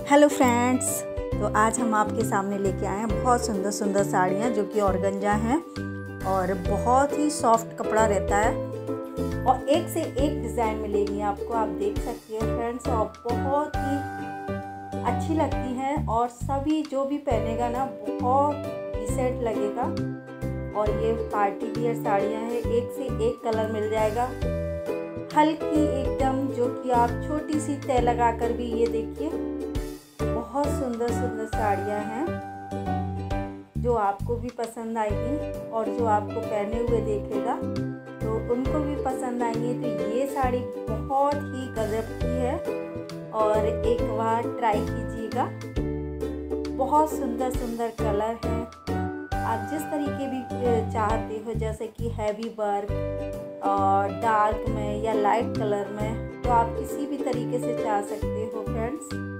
Hello friends, तो आज हम आपके सामने लेके आए हैं बहुत सुंदर सुंदर साड़ियाँ जो कि ऑर्गेन्जा हैं और बहुत ही सॉफ्ट कपड़ा रहता है और एक से एक डिज़ाइन मिलेगी आपको। आप देख सकती हैं फ्रेंड्स, और बहुत ही अच्छी लगती हैं और सभी जो भी पहनेगा ना बहुत डिसेंट लगेगा। और ये पार्टी वियर साड़ियाँ हैं, एक से एक कलर मिल जाएगा, हल्की एकदम, जो कि आप छोटी सी तय लगा कर भी, ये देखिए बहुत सुंदर सुंदर साड़ियाँ हैं जो आपको भी पसंद आएगी और जो आपको पहने हुए देखेगा तो उनको भी पसंद आएंगी। तो ये साड़ी बहुत ही गजब की है और एक बार ट्राई कीजिएगा। बहुत सुंदर सुंदर कलर हैं, आप जिस तरीके भी चाहते हो, जैसे कि हैवी वर्क और डार्क में या लाइट कलर में, तो आप किसी भी तरीके से चाह सकते हो फ्रेंड्स।